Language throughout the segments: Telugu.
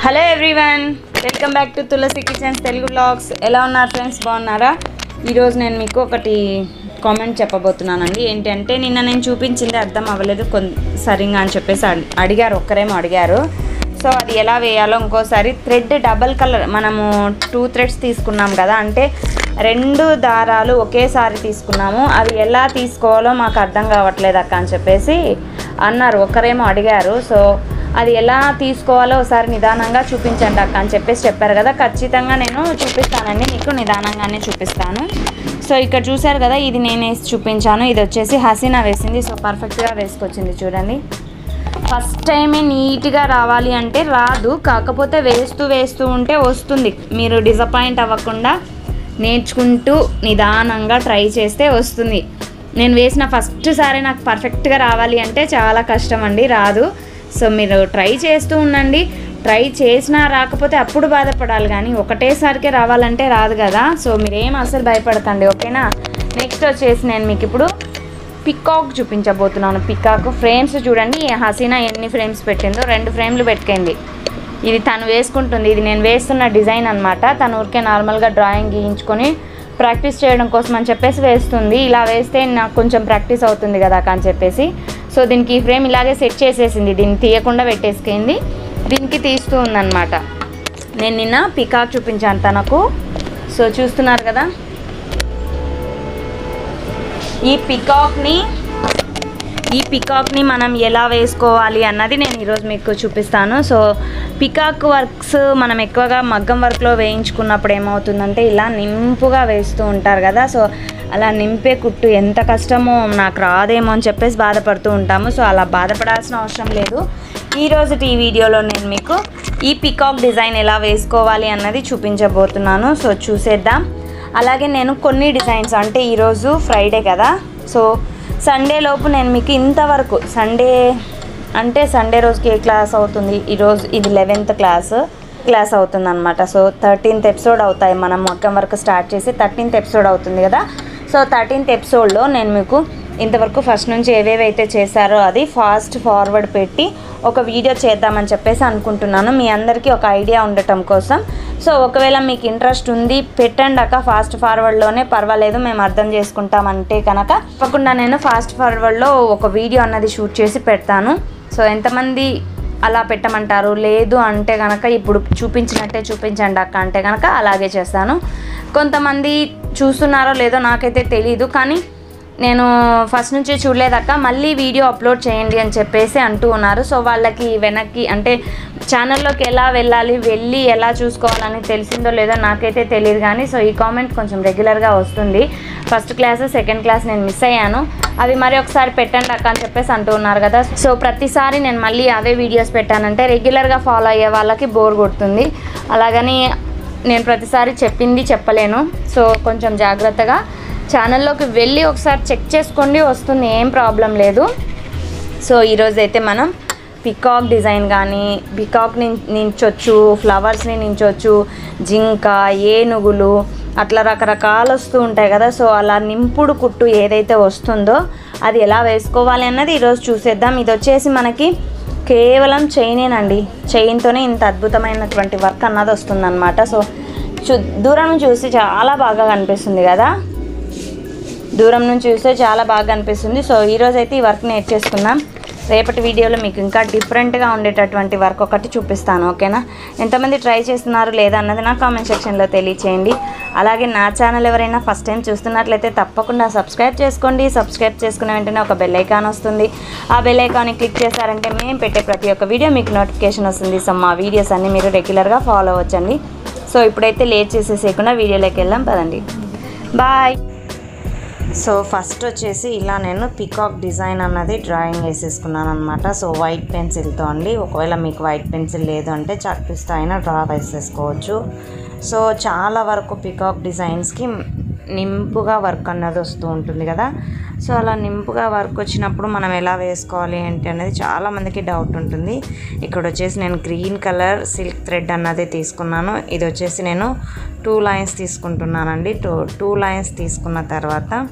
Hello everyone, welcome back to Tulasi kitchens Telugu vlogs. ఎలా ఉన్నారు ఫ్రెండ్స్? బాగున్నారా? ఈరోజు నేను మీకు ఒకటి కామెంట్ చెప్పబోతున్నానండి. ఏంటంటే నిన్న నేను చూపించింది అర్థం అవ్వలేదు సరిగా అని చెప్పేసి అడిగారు, ఒక్కరేమో అడిగారు. సో అది ఎలా వేయాలో ఇంకోసారి థ్రెడ్ డబల్ కలర్ మనము 2 థ్రెడ్స్ తీసుకున్నాం కదా, అంటే 2 దారాలు ఒకేసారి తీసుకున్నాము. అవి ఎలా తీసుకోవాలో మాకు అర్థం కావట్లేదు అక్క అని చెప్పేసి అన్నారు, ఒక్కరేమో అడిగారు. సో అది ఎలా తీసుకోవాలో ఒకసారి నిదానంగా చూపించండి అక్క అని చెప్పేసి చెప్పారు కదా. ఖచ్చితంగా నేను చూపిస్తానండి, మీకు నిదానంగానే చూపిస్తాను. సో ఇక్కడ చూసారు కదా, ఇది నేను వేసి చూపించాను. ఇది వచ్చేసి హసీనా వేసింది. సో పర్ఫెక్ట్గా వేసుకొచ్చింది చూడండి. ఫస్ట్ టైమే నీట్గా రావాలి అంటే రాదు, కాకపోతే వేస్తూ ఉంటే వస్తుంది. మీరు డిసప్పాయింట్ అవ్వకుండా నేర్చుకుంటూ నిదానంగా ట్రై చేస్తే వస్తుంది. నేను వేసిన ఫస్ట్ సారి నాకు పర్ఫెక్ట్గా రావాలి అంటే చాలా కష్టం అండి, రాదు. సో మీరు ట్రై చేస్తూ ఉండండి. ట్రై చేసినా రాకపోతే అప్పుడు బాధపడాలి, కానీ ఒకటేసారికే రావాలంటే రాదు కదా. సో మీరేం అసలు భయపడకండి, ఓకేనా. నెక్స్ట్ వచ్చేసి నేను మీకు ఇప్పుడు పికాక్ చూపించబోతున్నాను. పికాక్ ఫ్రేమ్స్ చూడండి, హసీనా ఎన్ని ఫ్రేమ్స్ పెట్టిందో. 2 ఫ్రేమ్లు పెట్టుకుంది. ఇది తను వేసుకుంటుంది, ఇది నేను వేస్తున్న డిజైన్ అనమాట. తను ఊరికే నార్మల్గా డ్రాయింగ్ గీయించుకొని ప్రాక్టీస్ చేయడం కోసం అని చెప్పేసి వేస్తుంది. ఇలా వేస్తే నాకు కొంచెం ప్రాక్టీస్ అవుతుంది కదా అని చెప్పేసి. సో దీనికి ఈ ఫ్రేమ్ ఇలాగే సెట్ చేసేసింది, దీన్ని తీయకుండా పెట్టేసుకుంది. దీనికి తీస్తూ ఉందన్నమాట. నేను నిన్న పికాక్ చూపించాను తనకు. సో చూస్తున్నారు కదా, ఈ పికాక్ని మనం ఎలా వేసుకోవాలి అన్నది నేను ఈరోజు మీకు చూపిస్తాను. సో పికాక్ వర్క్స్ మనం ఎక్కువగా మగ్గం వర్క్లో వేయించుకున్నప్పుడు ఏమవుతుందంటే ఇలా నింపుగా వేస్తూ ఉంటారు కదా. సో అలా నింపే కుట్టు ఎంత కష్టమో, నాకు రాదేమో అని చెప్పేసి బాధపడుతూ ఉంటాము. సో అలా బాధపడాల్సిన అవసరం లేదు. ఈరోజు ఈ వీడియోలో నేను మీకు ఈ పికాక్ డిజైన్ ఎలా వేసుకోవాలి అన్నది చూపించబోతున్నాను. సో చూసేద్దాం. అలాగే నేను కొన్ని డిజైన్స్, అంటే ఈరోజు ఫ్రైడే కదా, సో సండే లోపు నేను మీకు ఇంతవరకు సండే రోజుకి ఏ క్లాస్ అవుతుంది, ఈరోజు ఇది 11th క్లాస్ అవుతుంది అనమాట. సో 13th ఎపిసోడ్ అవుతాయి, మనం మొత్తం వరకు స్టార్ట్ చేసి 13th ఎపిసోడ్ అవుతుంది కదా. సో 13th ఎపిసోడ్లో నేను మీకు ఇంతవరకు ఫస్ట్ నుంచి ఏవేవైతే చేశారో అది ఫాస్ట్ ఫార్వర్డ్ పెట్టి ఒక వీడియో చేద్దామని చెప్పేసి అనుకుంటున్నాను, మీ అందరికీ ఒక ఐడియా ఉండటం కోసం. సో ఒకవేళ మీకు ఇంట్రెస్ట్ ఉంది పెట్టండి అక్క, ఫాస్ట్ ఫార్వర్డ్లోనే పర్వాలేదు, మేము అర్థం చేసుకుంటామంటే కనుక తప్పకుండా నేను ఫాస్ట్ ఫార్వర్డ్లో ఒక వీడియో అన్నది షూట్ చేసి పెడతాను. సో ఎంతమంది అలా పెట్టమంటారు? లేదు అంటే కనుక ఇప్పుడు చూపించినట్టే చూపించండి అక్క అంటే కనుక అలాగే చేస్తాను. కొంతమంది చూస్తున్నారో లేదో నాకైతే తెలీదు, కానీ నేను ఫస్ట్ నుంచి చూడలేదక్క, మళ్ళీ వీడియో అప్లోడ్ చేయండి అని చెప్పేసి అంటూ ఉన్నారు. సో వాళ్ళకి వెనక్కి అంటే ఛానల్లోకి ఎలా వెళ్ళి ఎలా చూసుకోవాలని తెలిసిందో లేదో నాకైతే తెలియదు, కానీ సో ఈ కామెంట్ కొంచెం రెగ్యులర్గా వస్తుంది. ఫస్ట్ క్లాస్ సెకండ్ క్లాస్ నేను మిస్ అయ్యాను, అవి మరి ఒకసారి పెట్టండి అక్క అని చెప్పేసి అంటూ ఉన్నారు కదా. సో ప్రతిసారి నేను మళ్ళీ అవే వీడియోస్ పెట్టానంటే రెగ్యులర్గా ఫాలో అయ్యే వాళ్ళకి బోర్ కొడుతుంది. అలాగని నేను ప్రతిసారి చెప్పింది చెప్పలేను. సో కొంచెం జాగ్రత్తగా ఛానల్లోకి వెళ్ళి ఒకసారి చెక్ చేసుకోండి, వస్తుంది, ఏం ప్రాబ్లం లేదు. సో ఈరోజైతే మనం పికాక్ డిజైన్ కానీ పికాక్ని నించొచ్చు, ఫ్లవర్స్ని నించొచ్చు, జింక, ఏనుగులు అట్లా రకరకాలు వస్తూ ఉంటాయి కదా. సో అలా నింపుడు కుట్టు ఏదైతే వస్తుందో అది ఎలా వేసుకోవాలి అన్నది ఈరోజు చూసేద్దాం. ఇది వచ్చేసి మనకి కేవలం చైనేనండి, చైన్తోనే ఇంత అద్భుతమైనటువంటి వర్క్ అన్నది వస్తుందన్నమాట. సో దూరం నుంచి చూస్తే చాలా బాగా కనిపిస్తుంది కదా, దూరం నుంచి చూస్తే చాలా బాగా అనిపిస్తుంది. సో ఈరోజు అయితే ఈ వర్క్ నేర్చేసుకుందాం. రేపటి వీడియోలో మీకు ఇంకా డిఫరెంట్గా ఉండేటటువంటి వర్క్ ఒకటి చూపిస్తాను, ఓకేనా. ఎంతమంది ట్రై చేస్తున్నారు లేదా అన్నది నా కామెంట్ సెక్షన్లో తెలియచేయండి. అలాగే నా ఛానల్ ఎవరైనా ఫస్ట్ టైం చూస్తున్నట్లయితే తప్పకుండా సబ్స్క్రైబ్ చేసుకోండి. సబ్స్క్రైబ్ చేసుకున్న వెంటనే ఒక బెల్ ఐకాన్ వస్తుంది. ఆ బెల్ ఐకాన్ని క్లిక్ చేశారంటే మేము పెట్టే ప్రతి ఒక్క వీడియో మీకు నోటిఫికేషన్ వస్తుంది. సో మా వీడియోస్ అన్నీ మీరు రెగ్యులర్గా ఫాలో అవ్వచ్చండి. సో ఇప్పుడైతే లేట్ చేసేసేయకుండా వీడియోలోకి వెళ్దాం పదండి. బాయ్. సో ఫస్ట్ వచ్చేసి ఇలా నేను పికాక్ డిజైన్ అన్నది డ్రాయింగ్ వేసేసుకున్నాను అనమాట. సో వైట్ పెన్సిల్తో అండి, ఒకవేళ మీకు వైట్ పెన్సిల్ లేదు అంటే చాక్ పీస్తో అయినా డ్రా వేసేసుకోవచ్చు. సో చాలా వరకు పికాక్ డిజైన్స్కి నింపుగా వర్క్ అన్నది వస్తూ ఉంటుంది కదా. సో అలా నింపుగా వర్క్ వచ్చినప్పుడు మనం ఎలా వేసుకోవాలి ఏంటి అనేది చాలామందికి డౌట్ ఉంటుంది. ఇక్కడ వచ్చేసి నేను గ్రీన్ కలర్ సిల్క్ థ్రెడ్ అన్నది తీసుకున్నాను. ఇది వచ్చేసి నేను 2 లైన్స్ తీసుకుంటున్నానండి. 2 లైన్స్ తీసుకున్న తర్వాత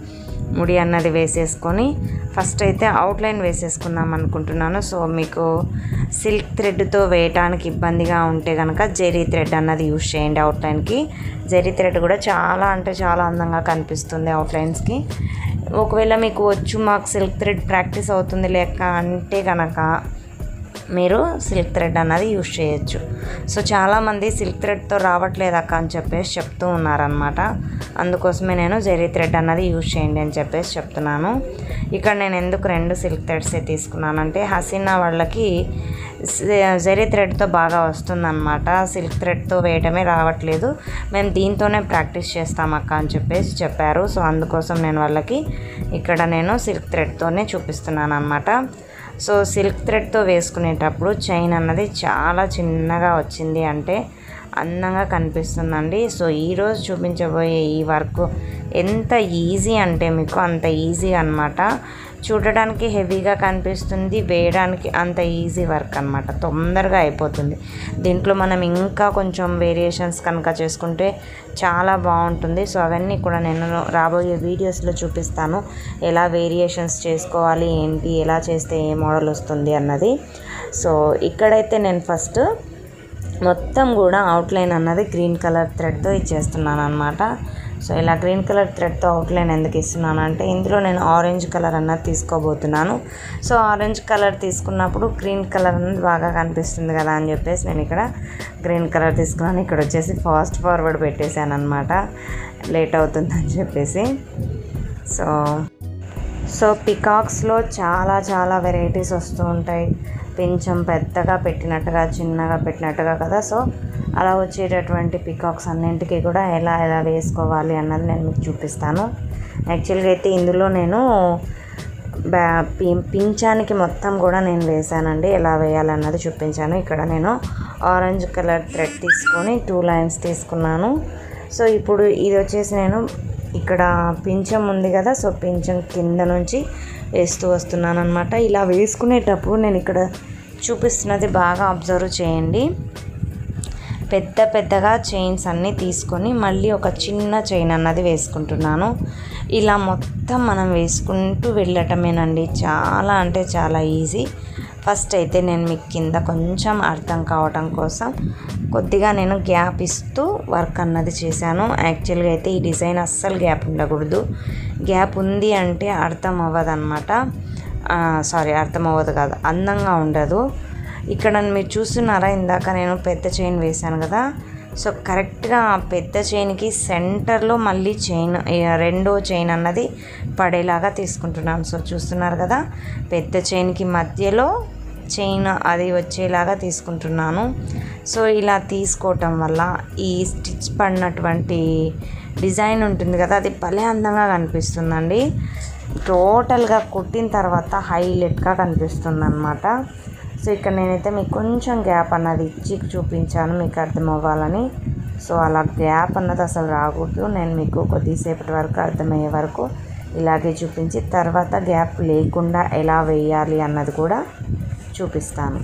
ముడి అన్నది వేసేసుకొని ఫస్ట్ అయితే అవుట్లైన్ వేసేసుకుందాం అనుకుంటున్నాను. సో మీకు సిల్క్ థ్రెడ్తో వేయటానికి ఇబ్బందిగా ఉంటే కనుక జెరీ థ్రెడ్ అన్నది యూజ్ చేయండి అవుట్లైన్కి. జెరీ థ్రెడ్ కూడా చాలా అంటే చాలా అందంగా కనిపిస్తుంది అవుట్లైన్స్కి. ఒకవేళ మీకు మాకు సిల్క్ థ్రెడ్ ప్రాక్టీస్ అవుతుంది లేక అంటే కనుక మీరు సిల్క్ థ్రెడ్ అన్నది యూజ్ చేయొచ్చు. సో చాలామంది సిల్క్ థ్రెడ్తో రావట్లేదు అక్క అని చెప్పేసి చెప్తూ ఉన్నారనమాట. అందుకోసమే నేను జెరీ థ్రెడ్ అన్నది యూజ్ చేయండి అని చెప్పేసి చెప్తున్నాను. ఇక్కడ నేను ఎందుకు 2 సిల్క్ థ్రెడ్సే తీసుకున్నానంటే హసీనా వాళ్ళకి జెరీ థ్రెడ్తో బాగా వస్తుందన్నమాట. సిల్క్ థ్రెడ్తో వేయటమే రావట్లేదు, మేము దీంతోనే ప్రాక్టీస్ చేస్తాం అక్క అని చెప్పేసి చెప్పారు. సో అందుకోసం నేను వాళ్ళకి ఇక్కడ నేను సిల్క్ థ్రెడ్తోనే చూపిస్తున్నాను అనమాట. సో సిల్క్ థ్రెడ్తో వేసుకునేటప్పుడు చైన్ అన్నది చాలా చిన్నగా వచ్చింది అంటే అందంగా కనిపిస్తుందండి. సో ఈరోజు చూపించబోయే ఈ వర్క్ ఎంత ఈజీ అంటే మీకు అంత ఈజీ అనమాట. చూడడానికి హెవీగా కనిపిస్తుంది, వేయడానికి అంత ఈజీ వర్క్ అనమాట, తొందరగా అయిపోతుంది. దీంట్లో మనం ఇంకా కొంచెం వేరియేషన్స్ కనుక చేసుకుంటే చాలా బాగుంటుంది. సో అవన్నీ కూడా నేను రాబోయే వీడియోస్లో చూపిస్తాను, ఎలా వేరియేషన్స్ చేసుకోవాలి ఏంటి, ఎలా చేస్తే ఏ మోడల్ వస్తుంది అన్నది. సో ఇక్కడైతే నేను ఫస్ట్ మొత్తం కూడా అవుట్లైన్ అన్నది గ్రీన్ కలర్ థ్రెడ్తో ఇచ్చేస్తున్నాను అనమాట. సో ఇలా గ్రీన్ కలర్ థ్రెడ్తో అవుట్లైన్ ఎందుకు ఇస్తున్నాను అంటే ఇందులో నేను ఆరెంజ్ కలర్ అన్నది తీసుకోబోతున్నాను. సో ఆరెంజ్ కలర్ తీసుకున్నప్పుడు గ్రీన్ కలర్ అన్నది బాగా కనిపిస్తుంది కదా అని చెప్పేసి నేను ఇక్కడ గ్రీన్ కలర్ తీసుకున్నాను. ఇక్కడ వచ్చేసి ఫాస్ట్ ఫార్వర్డ్ పెట్టేశాను అనమాట, లేట్ అవుతుందని చెప్పేసి. సో పికాక్స్లో చాలా వెరైటీస్ వస్తూ ఉంటాయి, కొంచెం పెద్దగా పెట్టినట్టుగా చిన్నగా పెట్టినట్టుగా కదా. సో అలా వచ్చేటటువంటి పికాక్స్ అన్నింటికి కూడా ఎలా వేసుకోవాలి అన్నది నేను మీకు చూపిస్తాను. యాక్చువల్గా అయితే ఇందులో నేను పించానికి మొత్తం కూడా నేను వేసానండి, ఎలా వేయాలన్నది చూపించాను. ఇక్కడ నేను ఆరెంజ్ కలర్ థ్రెడ్ తీసుకొని 2 లైన్స్ తీసుకున్నాను. సో ఇప్పుడు ఇది వచ్చేసి నేను ఇక్కడ పించం ఉంది కదా, సో పించం కింద నుంచి వేస్తూ వస్తున్నాను అనమాట. ఇలా వేసుకునేటప్పుడు నేను ఇక్కడ చూపిస్తున్నది బాగా అబ్జర్వ్ చేయండి. పెద్దగా చైన్స్ అన్నీ తీసుకొని మళ్ళీ ఒక చిన్న చైన్ అన్నది వేసుకుంటున్నాను. ఇలా మొత్తం మనం వేసుకుంటూ వెళ్ళటమేనండి, చాలా అంటే చాలా ఈజీ. ఫస్ట్ అయితే నేను మీకు కింద కొంచెం అర్థం కావటం కోసం కొద్దిగా నేను గ్యాప్ ఇస్తూ వర్క్ అన్నది చేశాను. యాక్చువల్గా అయితే ఈ డిజైన్ అస్సలు గ్యాప్ ఉండకూడదు, గ్యాప్ ఉంది అంటే అర్థం అవ్వదు అనమాట. అర్థం అవ్వదు కాదు, అందంగా ఉండదు. ఇక్కడ మీరు చూస్తున్నారా, ఇందాక నేను పెద్ద చైన్ వేశాను కదా. సో కరెక్ట్గా పెద్ద చైన్కి సెంటర్లో మళ్ళీ రెండో చైన్ అన్నది పడేలాగా తీసుకుంటున్నాను. సో చూస్తున్నారు కదా, పెద్ద చైన్కి మధ్యలో చైన్ అది వచ్చేలాగా తీసుకుంటున్నాను. సో ఇలా తీసుకోవటం వల్ల ఈ స్టిచ్ పడినటువంటి డిజైన్ ఉంటుంది కదా, అది భలే అందంగా కనిపిస్తుందండి. టోటల్గా కుట్టిన తర్వాత హైలైట్గా కనిపిస్తుంది అన్నమాట. సో ఇక్కడ నేనైతే మీకు కొంచెం గ్యాప్ అన్నది ఇచ్చి చూపించాను మీకు అర్థం అవ్వాలని. సో అలా గ్యాప్ అన్నది అసలు రాకూడదు, నేను మీకు కొద్దిసేపటి వరకు అర్థమయ్యే వరకు ఇలాగే చూపించి తర్వాత గ్యాప్ లేకుండా ఎలా వేయాలి అన్నది కూడా చూపిస్తాను.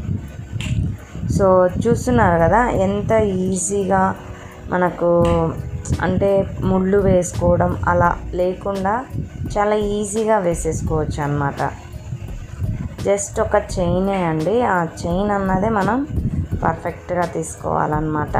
సో చూస్తున్నారు కదా ఎంత ఈజీగా మనకు అంటే ముళ్ళు వేసుకోవడం అలా లేకుండా చాలా ఈజీగా వేసేసుకోవచ్చు అన్నమాట. జస్ట్ ఒక చైనే అండి, ఆ చైన్ అన్నదే మనం పర్ఫెక్ట్గా తీసుకోవాలన్నమాట.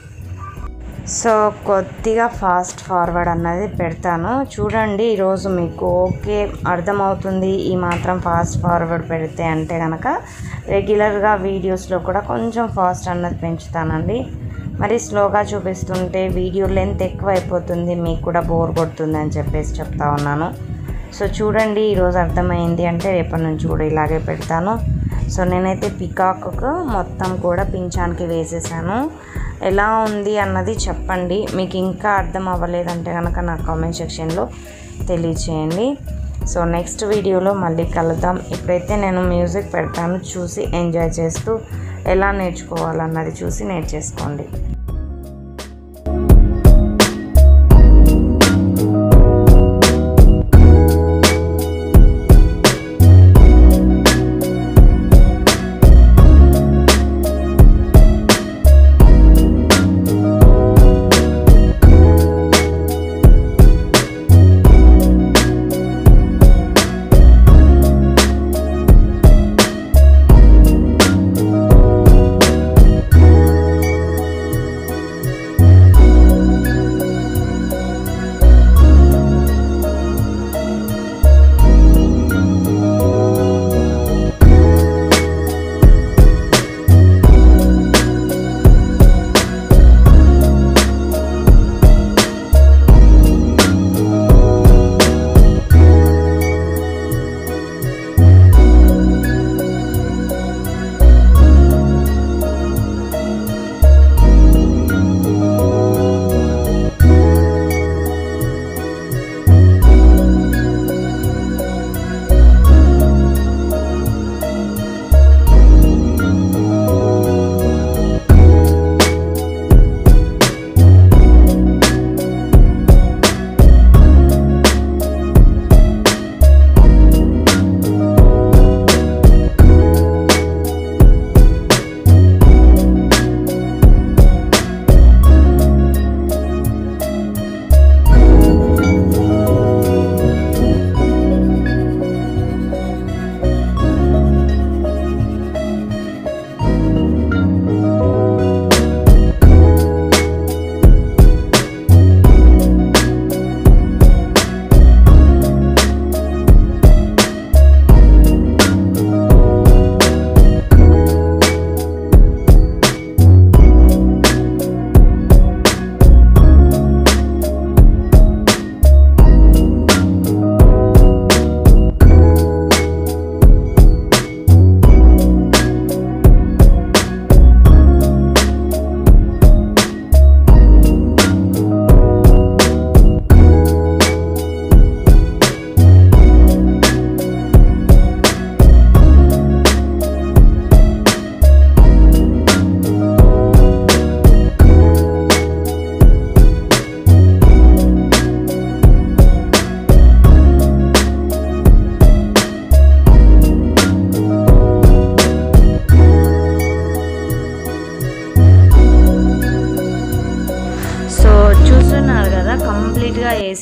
సో కొద్దిగా ఫాస్ట్ ఫార్వర్డ్ అన్నది పెడతాను చూడండి. ఈరోజు మీకు ఓకే అర్థమవుతుంది ఈ మాత్రం ఫాస్ట్ ఫార్వర్డ్ పెడితే అంటే కనుక రెగ్యులర్గా వీడియోస్లో కూడా కొంచెం ఫాస్ట్ అన్నది పెంచుతానండి. మరి స్లోగా చూపిస్తుంటే వీడియో లెంత్ ఎక్కువ అయిపోతుంది, మీకు కూడా బోర్ కొడుతుంది అని చెప్పేసి చెప్తా ఉన్నాను. సో చూడండి ఈరోజు అర్థమైంది అంటే రేపటి నుంచి కూడా ఇలాగే పెడతాను. సో నేనైతే పికాక్కు మొత్తం కూడా పించానికి వేసేసాను. ఎలా ఉంది అన్నది చెప్పండి, మీకు ఇంకా అర్థం అవ్వలేదంటే కనుక నా కామెంట్ సెక్షన్లో తెలియచేయండి. సో నెక్స్ట్ వీడియోలో మళ్ళీ కలుద్దాం. ఇప్పుడైతే నేను మ్యూజిక్ పెడతాను, చూసి ఎంజాయ్ చేస్తూ ఎలా నేర్చుకోవాలన్నది చూసి నేర్చేసుకోండి.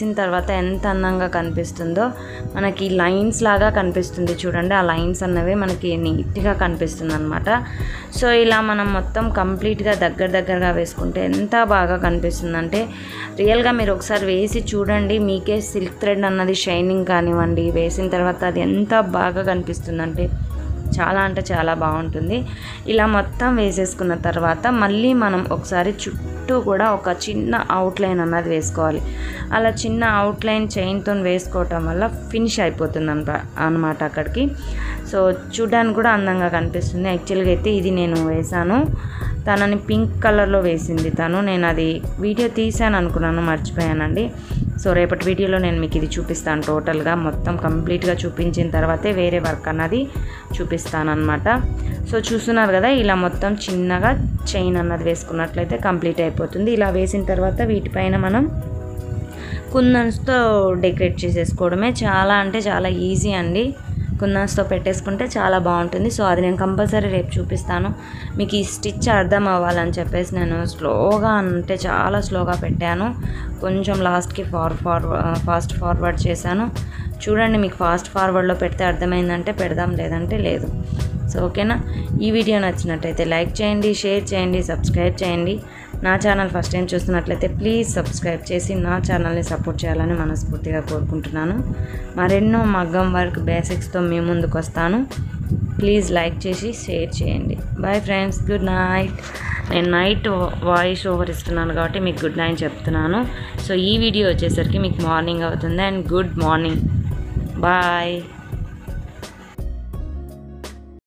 వేసిన తర్వాత ఎంత అందంగా కనిపిస్తుందో, మనకి లైన్స్ లాగా కనిపిస్తుంది చూడండి. ఆ లైన్స్ అన్నవి మనకి నీట్గా కనిపిస్తుంది అనమాట. సో ఇలా మనం మొత్తం కంప్లీట్గా దగ్గరగా వేసుకుంటే ఎంత బాగా కనిపిస్తుందంటే, రియల్గా మీరు ఒకసారి వేసి చూడండి, మీకే సిల్క్ థ్రెడ్ అన్నది షైనింగ్ కానివ్వండి, వేసిన తర్వాత అది ఎంత బాగా కనిపిస్తుందంటే చాలా అంటే చాలా బాగుంటుంది. ఇలా మొత్తం వేసేసుకున్న తర్వాత మళ్ళీ మనం ఒకసారి చుట్టూ కూడా ఒక చిన్న అవుట్లైన్ అన్నది వేసుకోవాలి. అలా చిన్న అవుట్లైన్ చైన్తో వేసుకోవటం వల్ల ఫినిష్ అయిపోతుంది అనమాట అక్కడికి. సో చూడడానికి కూడా అందంగా కనిపిస్తుంది. యాక్చువల్గా అయితే ఇది నేను వేసాను, తనని పింక్ కలర్లో వేసింది తను. నేను అది వీడియో తీసాను అనుకున్నాను, మర్చిపోయానండి. సో రేపటి వీడియోలో నేను మీకు ఇది చూపిస్తాను. టోటల్గా మొత్తం కంప్లీట్గా చూపించిన తర్వాతే వేరే వర్క్ అన్నది చూపిస్తాను అనమాట. సో చూస్తున్నారు కదా, ఇలా మొత్తం చిన్నగా చైన్ అన్నది వేసుకున్నట్లయితే కంప్లీట్ అయిపోతుంది. ఇలా వేసిన తర్వాత వీటిపైన మనం కుందన్స్తో డెకరేట్ చేసేసుకోవడమే. చాలా అంటే చాలా ఈజీ అండి. కుందన్స్తో పెట్టేసుకుంటే చాలా బాగుంటుంది. సో అది నేను కంపల్సరీ రేపు చూపిస్తాను. మీకు ఈ స్టిచ్ అర్థం అవ్వాలని చెప్పేసి నేను స్లోగా అంటే చాలా స్లోగా పెట్టాను. కొంచెం లాస్ట్కి ఫాస్ట్ ఫార్వర్డ్ చేశాను. చూడండి, మీకు ఫాస్ట్ ఫార్వర్డ్లో పెడితే అర్థమైందంటే పెడదాం, లేదంటే లేదు. సో ఓకేనా. ఈ వీడియో నచ్చినట్టయితే లైక్ చేయండి, షేర్ చేయండి, సబ్స్క్రైబ్ చేయండి. నా ఛానల్ ఫస్ట్ టైం చూస్తున్నట్లయితే ప్లీజ్ సబ్స్క్రైబ్ చేసి నా ఛానల్ని సపోర్ట్ చేయాలని మనస్ఫూర్తిగా కోరుకుంటున్నాను. మరెన్నో మగ్గం వర్క్ బేసిక్స్తో మీ ముందుకు వస్తాను. ప్లీజ్ లైక్ చేసి షేర్ చేయండి. Bye friends, good night. నేను నైట్ వాయిస్ ఓవర్ ఇస్తున్నాను కాబట్టి మీకు గుడ్ నైట్ చెప్తున్నాను. సో ఈ వీడియో వచ్చేసరికి మీకు మార్నింగ్ అవుతుంది. And good morning. బాయ్.